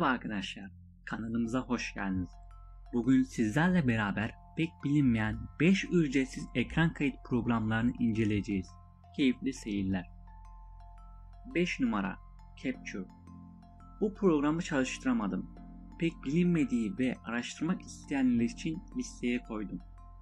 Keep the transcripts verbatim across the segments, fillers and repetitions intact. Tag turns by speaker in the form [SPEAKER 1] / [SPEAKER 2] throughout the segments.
[SPEAKER 1] Merhaba arkadaşlar, kanalımıza hoş geldiniz. Bugün sizlerle beraber pek bilinmeyen beş ücretsiz ekran kayıt programlarını inceleyeceğiz. Keyifli seyirler. beş numara Capture. Bu programı çalıştıramadım. Pek bilinmediği ve araştırmak isteyenler için listeye koydum.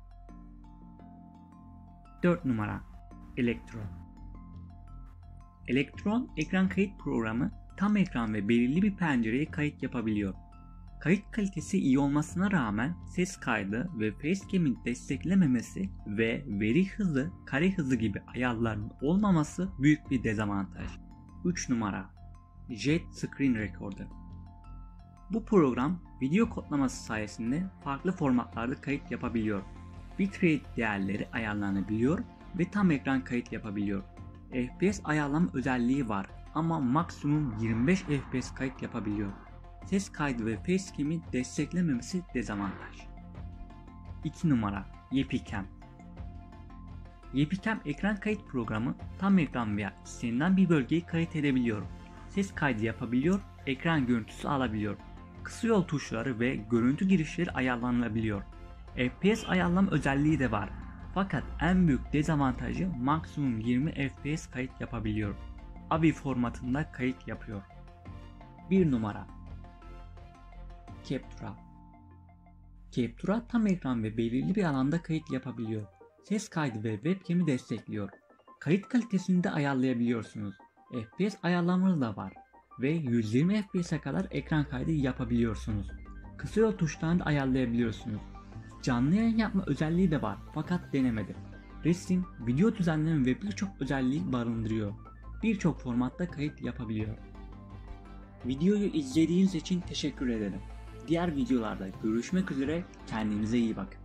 [SPEAKER 1] dört numara Elektron. Elektron ekran kayıt programı tam ekran ve belirli bir pencereye kayıt yapabiliyor. Kayıt kalitesi iyi olmasına rağmen ses kaydı ve facecam'in desteklememesi ve veri hızı, kare hızı gibi ayarların olmaması büyük bir dezavantaj. üç numara Jet Screen Recorder. Bu program video kodlaması sayesinde farklı formatlarda kayıt yapabiliyor. Bitrate değerleri ayarlanabiliyor ve tam ekran kayıt yapabiliyor. F P S ayarlama özelliği var ama maksimum yirmi beş F P S kayıt yapabiliyor. Ses kaydı ve facecam'i desteklememesi dezavantaj. iki numara YepiCam. YepiCam ekran kayıt programı tam ekran veya istenilen bir bölgeyi kayıt edebiliyor. Ses kaydı yapabiliyor, ekran görüntüsü alabiliyor. Kısa yol tuşları ve görüntü girişleri ayarlanabiliyor. F P S ayarlama özelliği de var. Fakat en büyük dezavantajı maksimum yirmi F P S kayıt yapabiliyor. A V I formatında kayıt yapıyor. bir numara Captura. Captura tam ekran ve belirli bir alanda kayıt yapabiliyor. Ses kaydı ve webcam'i destekliyor. Kayıt kalitesini de ayarlayabiliyorsunuz. F P S ayarlamaları da var ve yüz yirmi F P S'e kadar ekran kaydı yapabiliyorsunuz. Kısa yol tuşlarını da ayarlayabiliyorsunuz. Canlı yayın yapma özelliği de var fakat denemedim. Resim, video düzenleme ve birçok özelliği barındırıyor. Birçok formatta kayıt yapabiliyor. Videoyu izlediğiniz için teşekkür ederim. Diğer videolarda görüşmek üzere, kendinize iyi bakın.